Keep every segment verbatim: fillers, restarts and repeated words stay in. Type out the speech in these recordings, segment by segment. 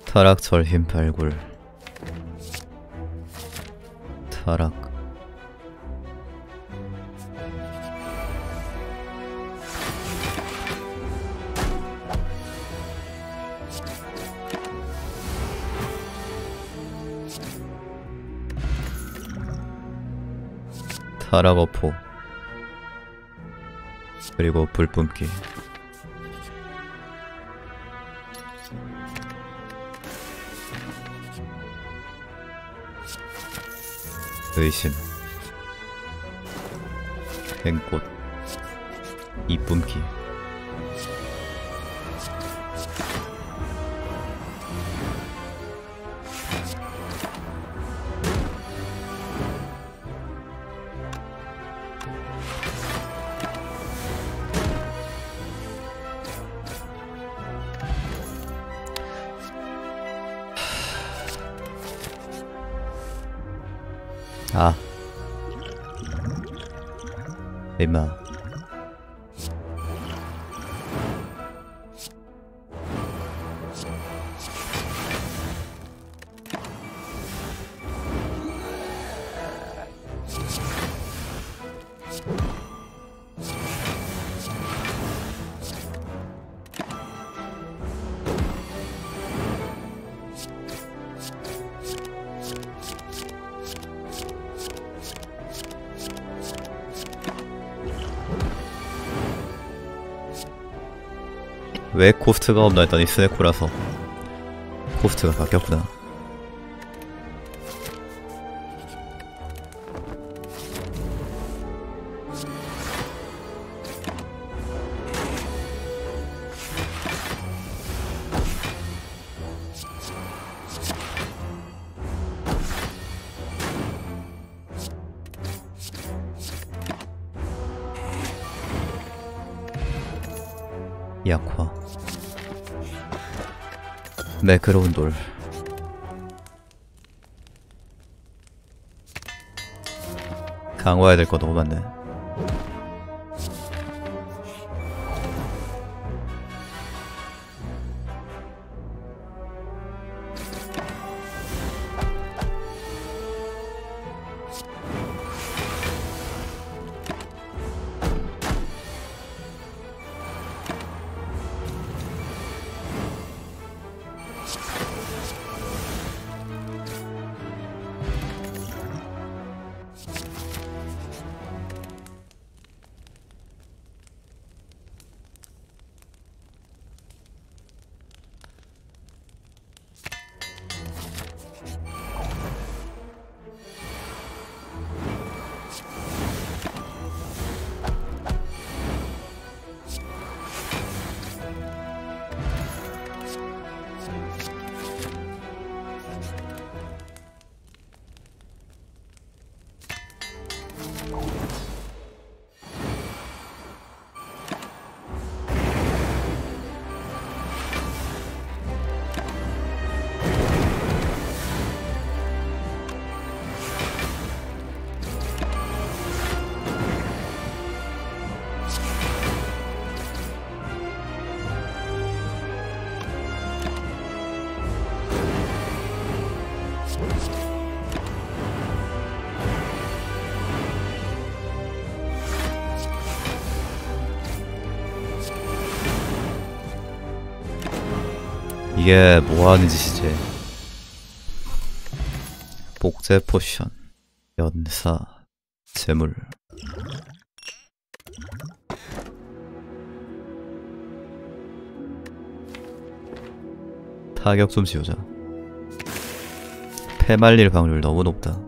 타락철 힘 발굴. 타락. 타락 어포. 그리고 불뿜기. 의심. 행꽃. 이뿜기. 아, 임마. 왜 코스트가 없나 했더니 스네코라서 코스트가 바뀌었구나. 약화. 매끄러운 돌. 강화해야 될 거 너무 많네. 이게 뭐하는 짓이지? 복제 포션, 연사, 재물. 타격 좀 지우자. 패말릴 확률 너무 높다.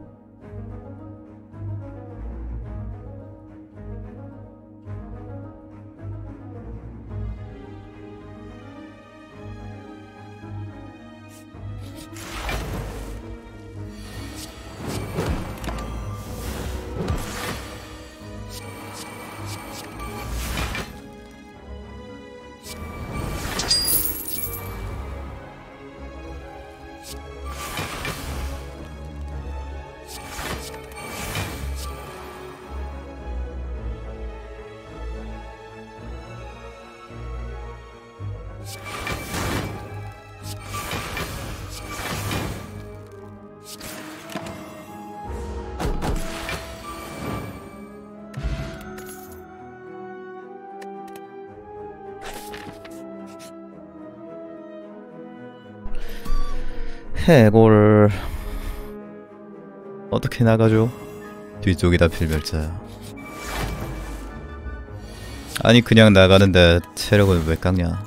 해골 어떻게 나가죠? 뒤쪽이 다 필멸자야. 아니 그냥 나가는데 체력은 왜 깎냐?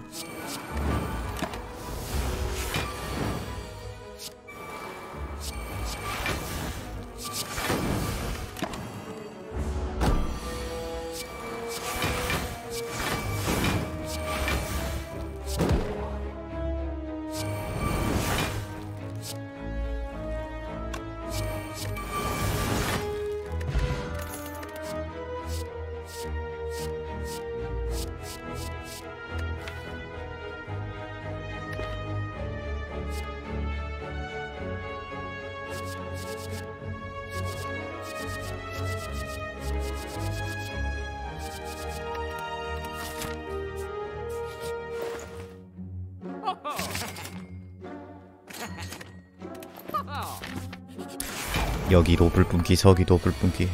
여기도 불뿜기 저기도 불뿜기.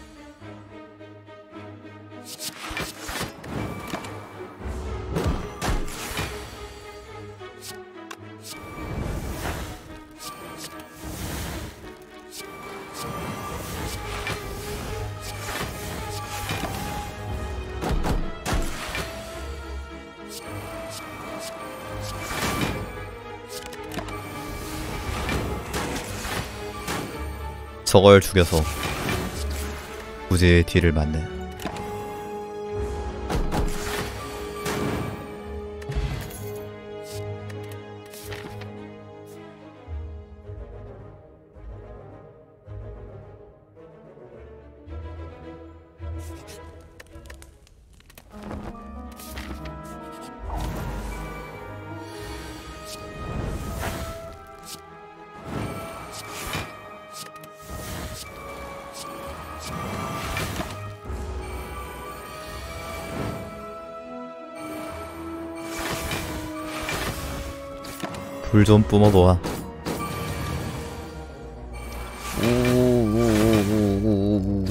저걸 죽여서 굳이 뒤를 맞네. 불 좀 뿜어놓아. 오오오오오오오.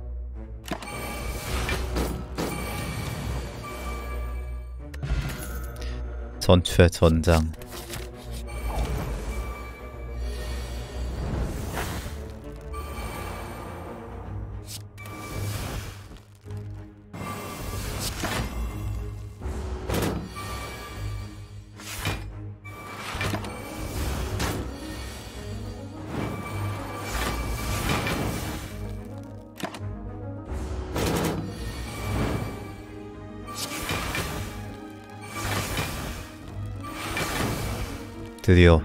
전체 전장. 드디어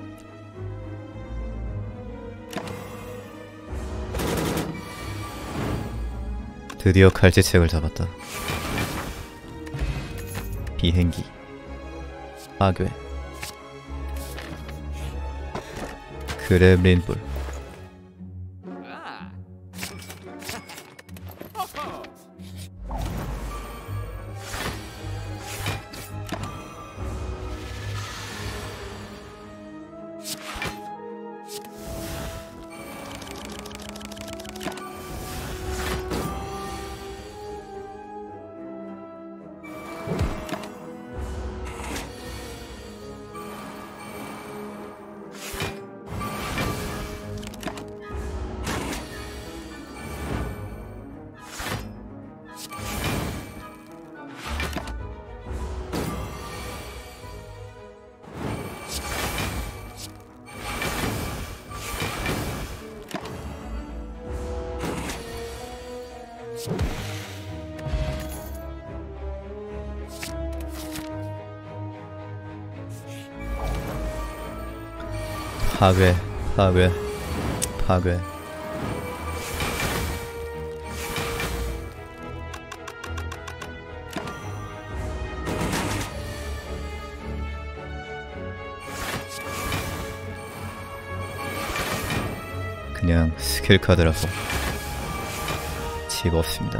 드디어 칼치책을 잡았다. 비행기 파괴 그렘린불. 파괴, 파괴, 파괴. 그냥 스킬 카드라서 집 없습니다.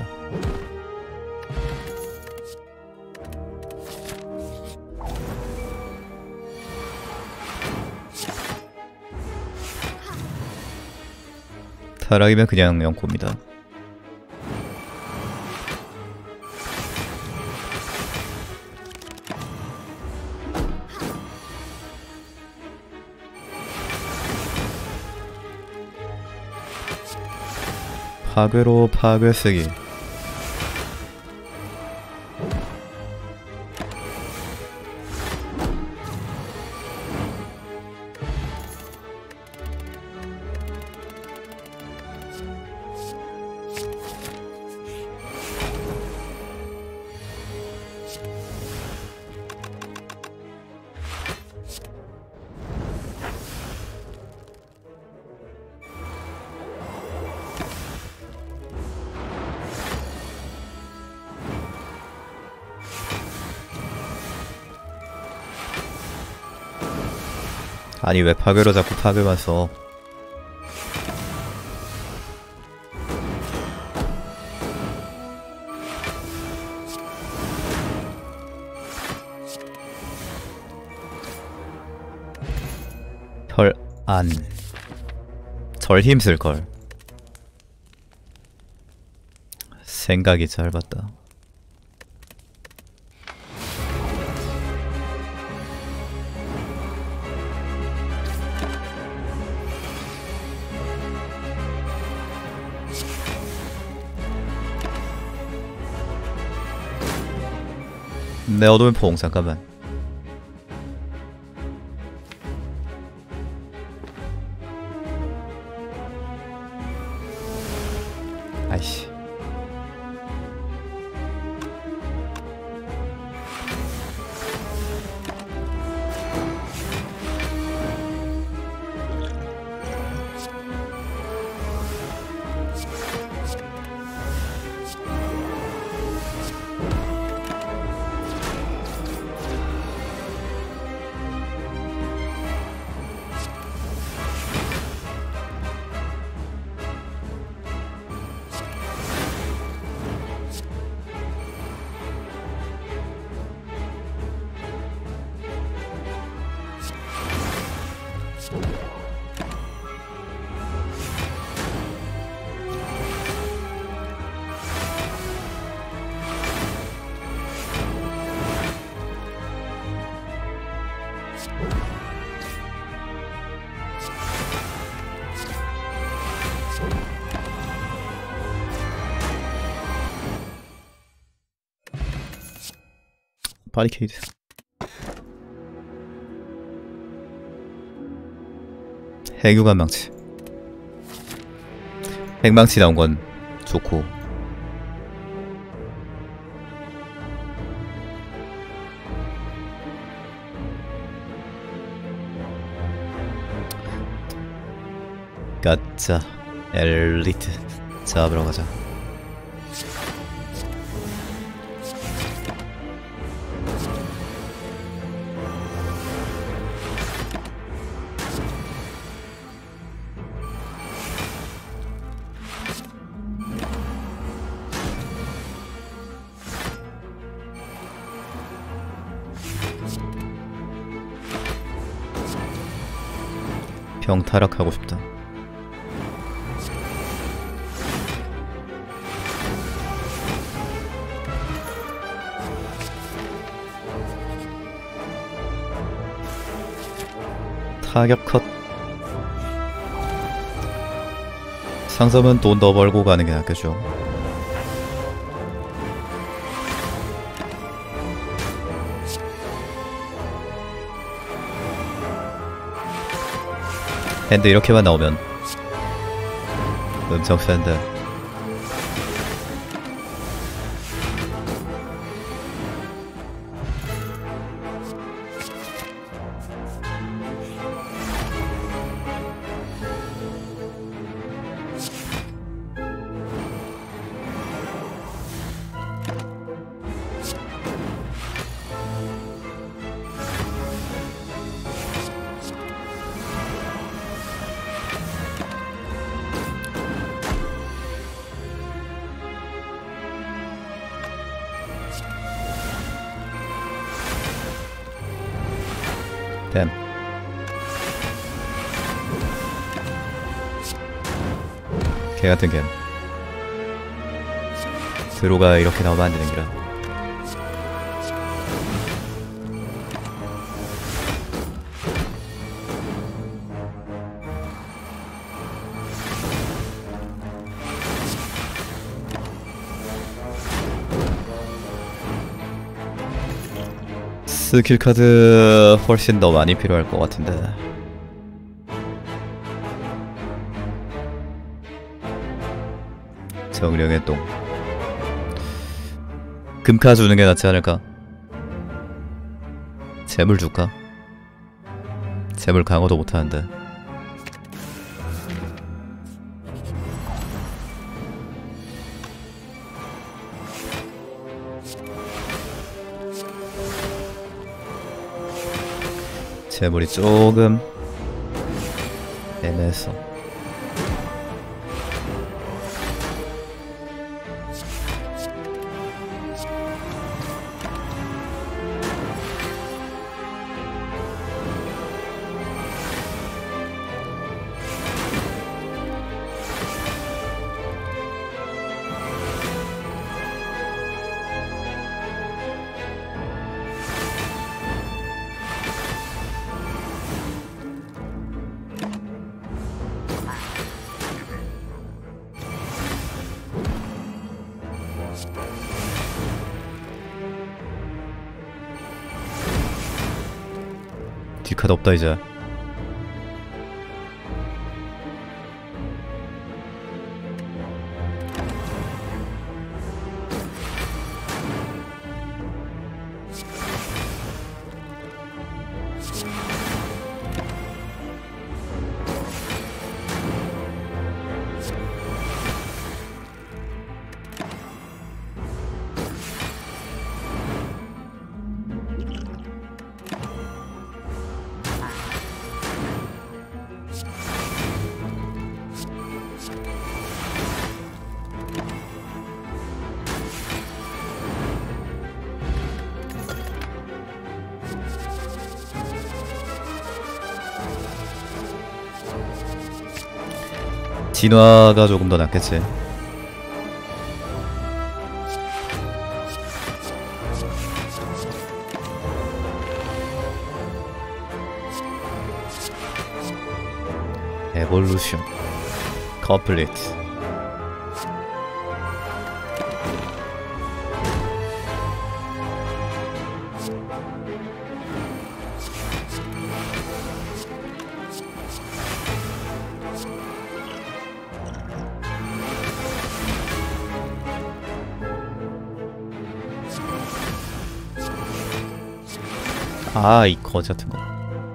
타락이면 그냥 영코입니다. 파괴로 파괴 쓰기. 아니 왜 파괴로 자꾸 파괴만 써. 혈안 절 힘쓸걸. 생각이 짧았다. 내 어둠의 포옹 잠깐만. 아이씨. 바리케이드. 해교관 망치. 핵망치 나온 건 좋고. 가짜 엘리트 잡으러 가자. 병 타락하고 싶다. 타격 컷. 상점은 돈 더 벌고 가는 게 낫겠죠. 핸드 이렇게만 나오면 엄청 센데. 댐. 개같은 겜. 드로가 이렇게 나오면 안되는 기라. 스킬 카드 훨씬 더 많이 필요할 것 같은데. 정령의 똥. 금카 주는 게 낫지 않을까? 재물 줄까? 재물 강화도 못하는데. 재물이 조금 애매했어. 뒷카드 없다 이제. 진화가 조금 더 낫겠지. 에볼루션 컴플리트. 아, 이 거지 같은 거.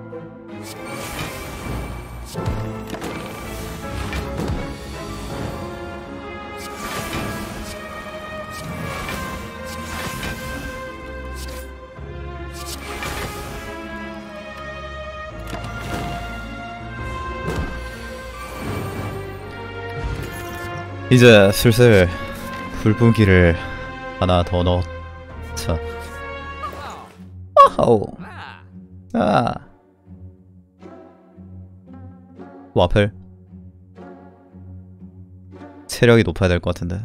이제 슬슬 불분기를 하나 더 넣자. 아우. 아. 와플. 체력이 높아야 될 것 같은데.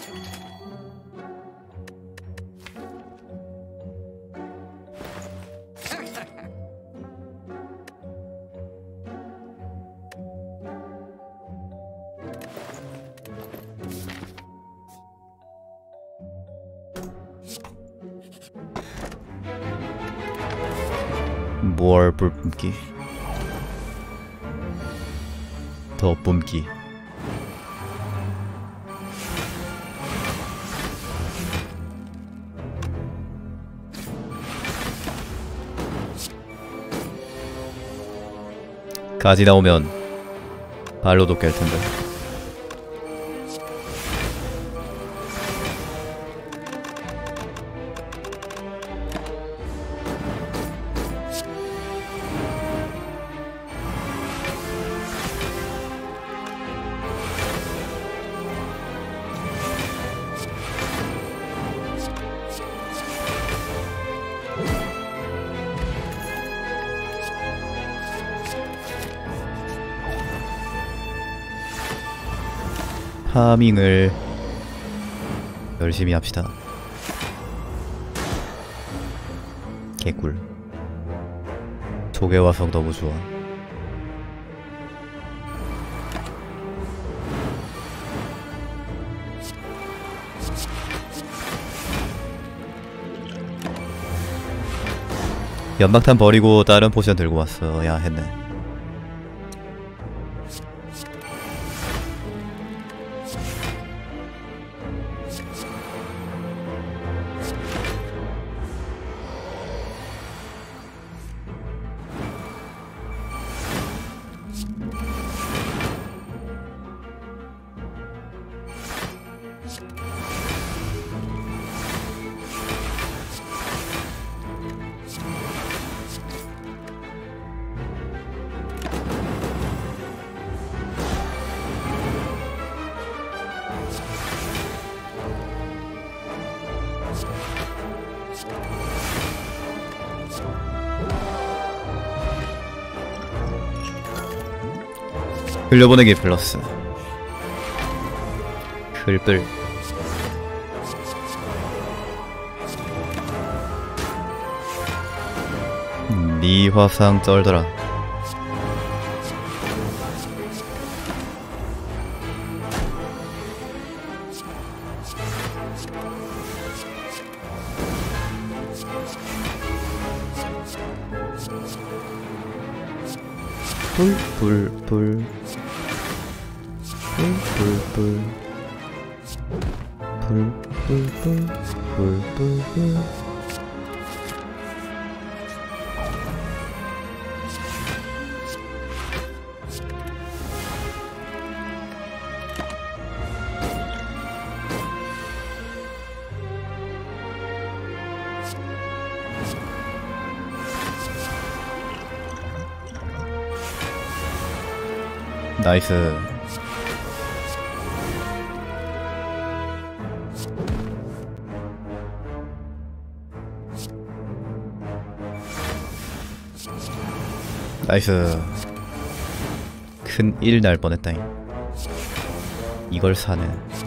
뭘 불뿜기. 더 뿜기. 가지 나오면 발로도 깰 텐데. 파밍을 열심히 합시다. 개꿀. 조개 화석 너무 좋아. 연막탄 버리고 다른 포션 들고 왔어. 야 했네. 흘려보내기 플러스 글불. 네 화상 쩔더라. 불불불 불불불 불불불 불불불. 나이스. 나이스. 큰 일 날 뻔했다잉. 이걸 사네.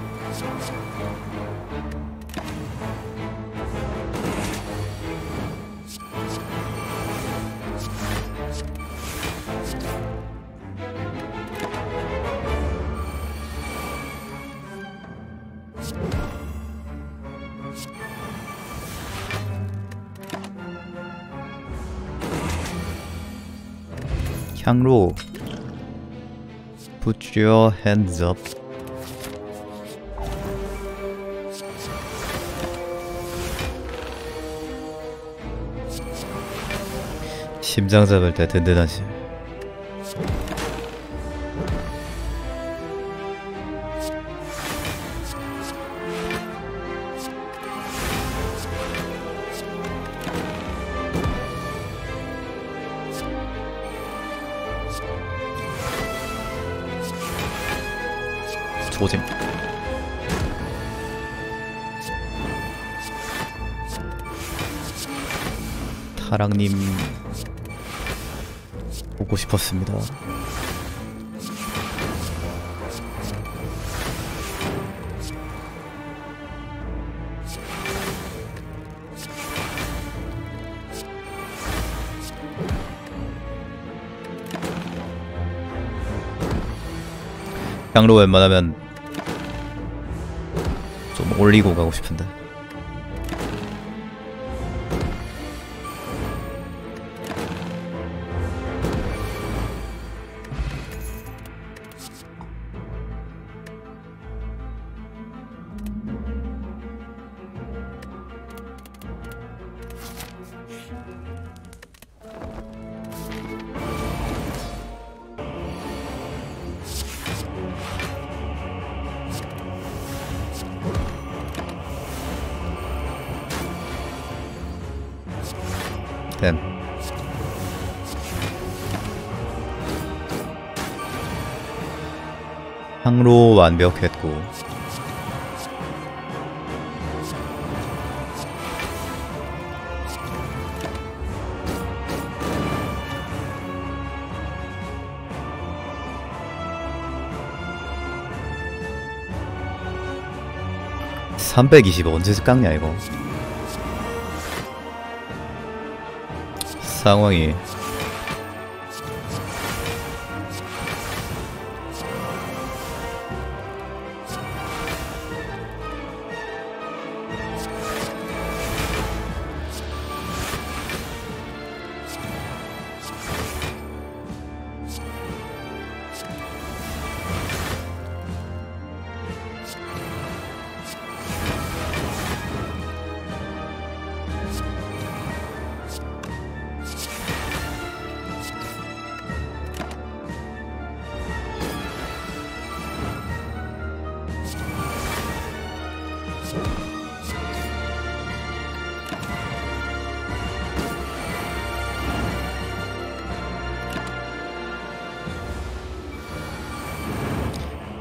향로. Put your hands up. 심장 잡을 때 든든하지. 조짐. 타랑님 보고 싶었습니다. 향로 웬만하면 좀 올리고 가고 싶은데. 됨. 항로 완벽했고 삼백이십 언제 깎냐 이거. 상황이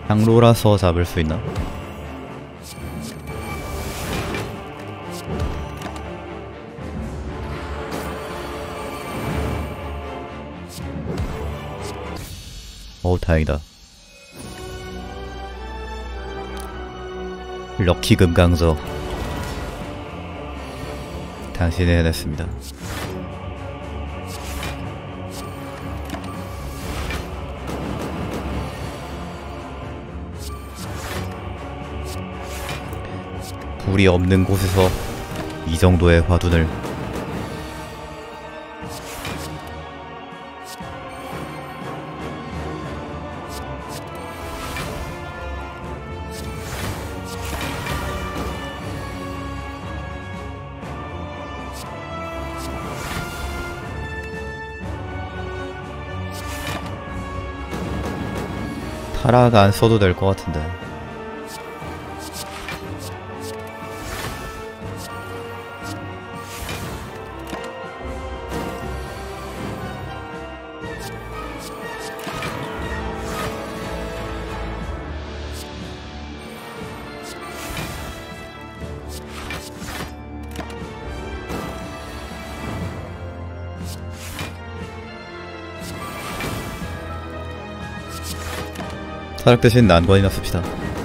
향로라서 잡을 수 있나? 어우 다행이다. 럭키 금강저 당신이 해냈습니다. 불이 없는 곳에서 이 정도의 화둔을 타락 안 써도 될 것 같은데. 타락 대신 난관이나 씁시다.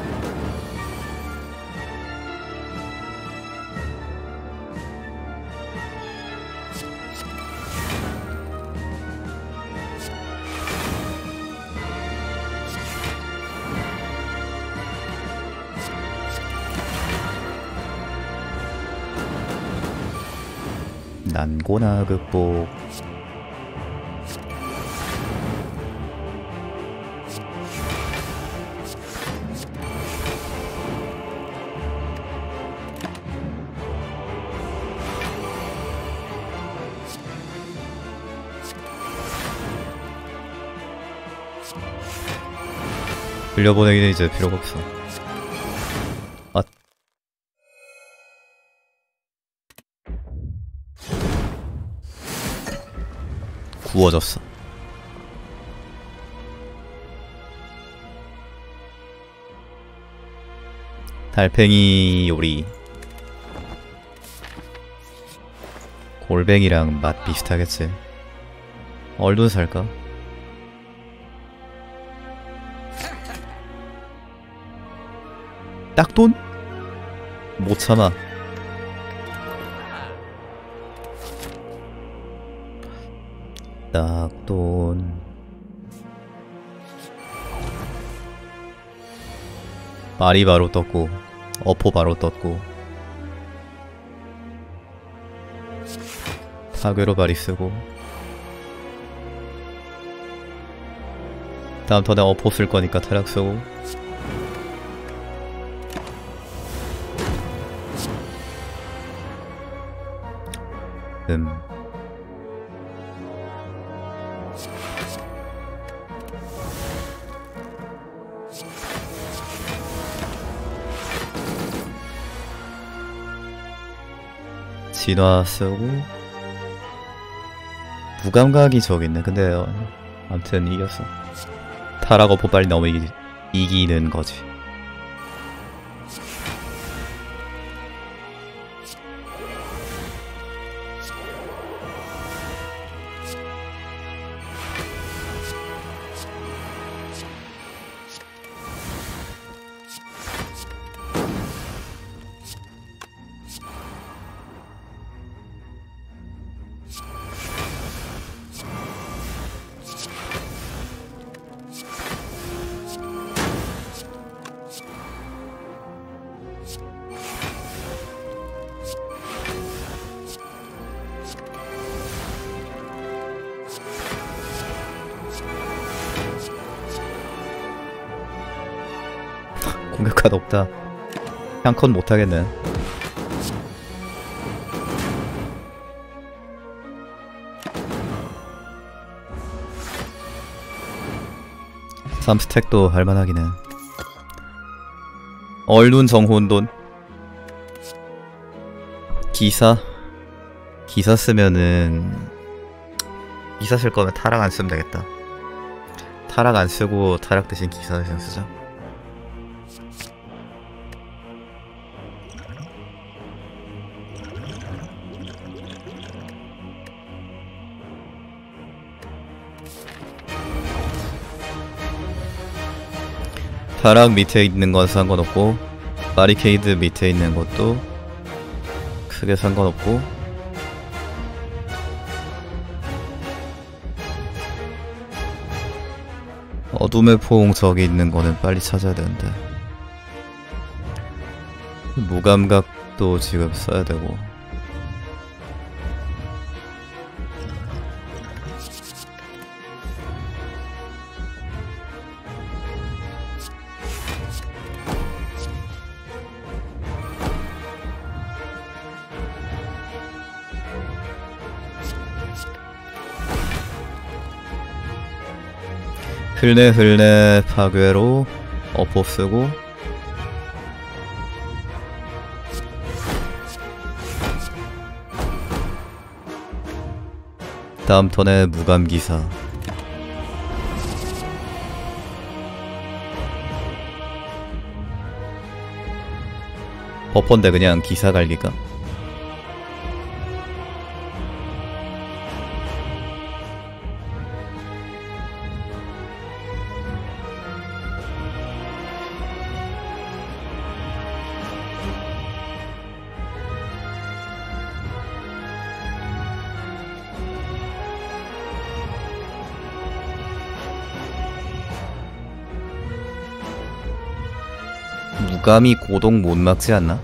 난고나 극복. 빌려보내기는 이제 필요가 없어. 아. 구워졌어. 달팽이 요리. 골뱅이랑 맛 비슷하겠지. 얼른 살까? 딱돈? 못 참아. 딱돈. 말이 바로 떴고 어포 바로 떴고 타괴로 발이 쓰고 다음 턴에 어포 쓸 거니까 타락 쓰고 음 진화 쓰고 무감각이 저기 있네. 근데 어, 아무튼 이겼어. 타락 어포 빨리 넘어 이기, 이기는 거지. 공격 카드 없다. 향컨 못하겠네. 삼 스택도 할만하긴 해. 얼눈 정혼돈 기사 기사 쓰면은 기사 쓸 거면 타락 안 쓰면 되겠다. 타락 안 쓰고 타락 대신 기사 대신 쓰자. 타락 밑에 있는 건 상관없고 바리케이드 밑에 있는 것도 크게 상관없고 어둠의 포옹 저기 있는 거는 빨리 찾아야 되는데 무감각도 지금 써야 되고 흘레 흘레 파괴로 어포 쓰고 다음 턴에 무감기사 버퍼인데 그냥 기사 갈기가? 무감이 고동 못 막지 않나?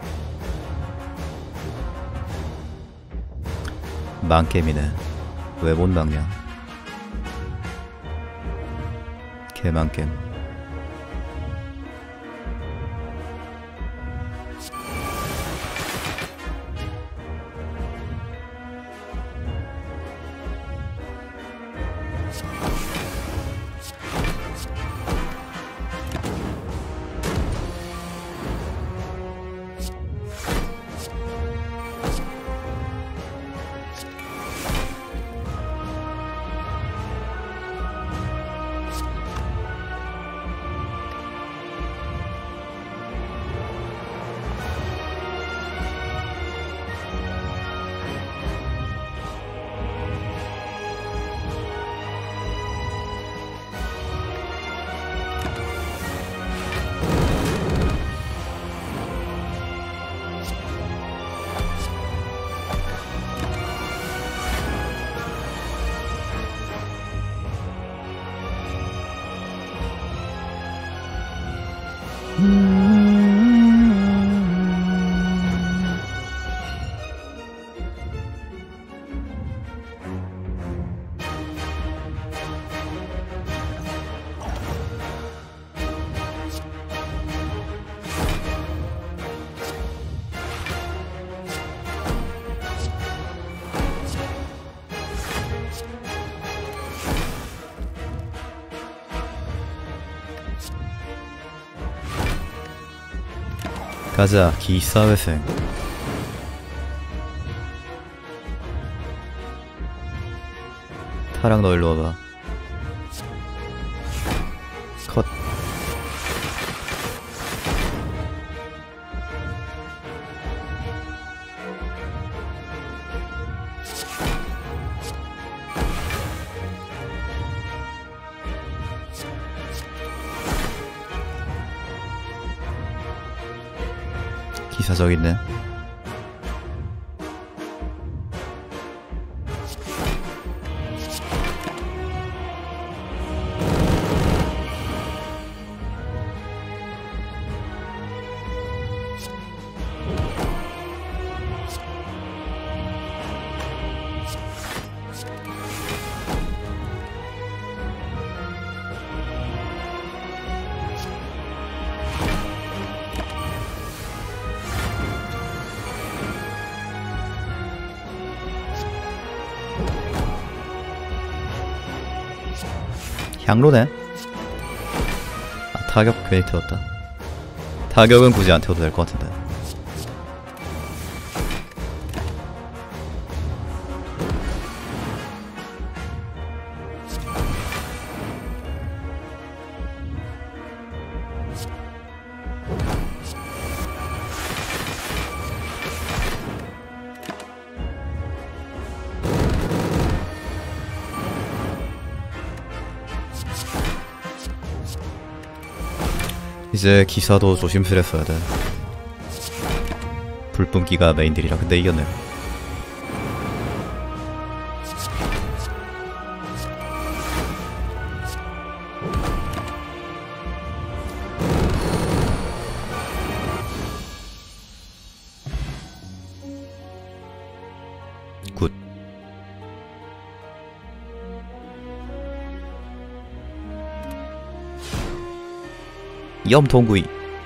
망겜이네. 왜 못 막냐? 개망겜. 가자, 기사회생. 타락 너 일로 와봐. 컷. 기사 저기 있네. 향로네? 아, 타격 괜히 태웠다. 타격은 굳이 안 태워도 될 것 같은데. 이제 기사도 조심스레 써야 돼. 불뿜기가 메인들이라. 근데 이겼네. 굿. 염통구이.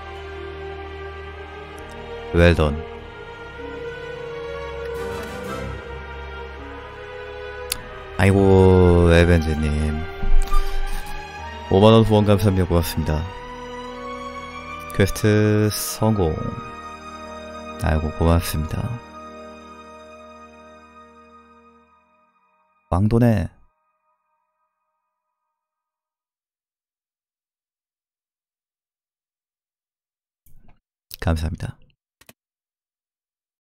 웰던. 아이고 에벤즈님 오만원 후원 감사합니다. 고맙습니다. 퀘스트 성공. 아이고 고맙습니다. 왕도네. 감사합니다.